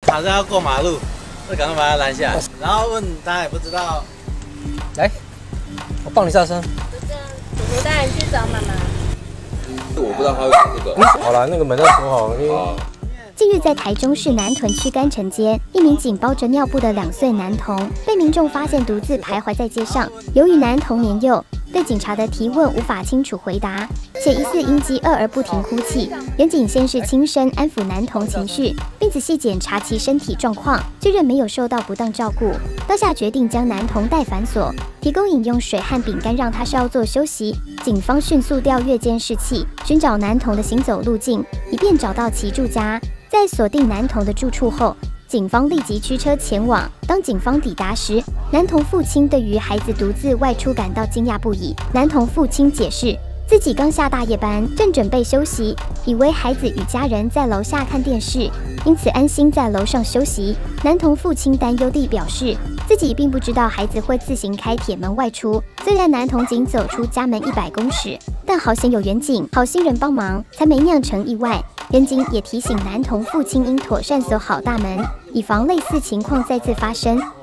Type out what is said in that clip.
好像要过马路，就赶快把他拦下来，然后问他也不知道。 来，我帮你下车。 就这样，叔叔带你去找妈妈。 我不知道他会讲这个。 好了，那个门要锁好。 近日在台中市南屯区干城街，一名紧包着尿布的2岁男童被民众发现独自徘徊在街上。由于男童年幼，对警察的提问无法清楚回答，且疑似因饥饿而不停哭泣。原警先是轻声安抚男童情绪，并仔细检查其身体状况，确认没有受到不当照顾。当下决定将男童带反锁，提供饮用水和饼干让他稍作休息。警方迅速调阅监视器，寻找男童的行走路径，以便找到其住家。在锁定男童的住处后，警方立即驱车前往。当警方抵达时，男童父亲对于孩子独自外出感到惊讶不已。男童父亲解释，自己刚下大夜班，正准备休息，以为孩子与家人在楼下看电视，因此安心在楼上休息。男童父亲担忧地表示，自己并不知道孩子会自行开铁门外出。虽然男童仅走出家门100公尺，但好险有远警、好心人帮忙，才没酿成意外。远警也提醒男童父亲应妥善锁好大门，以防类似情况再次发生。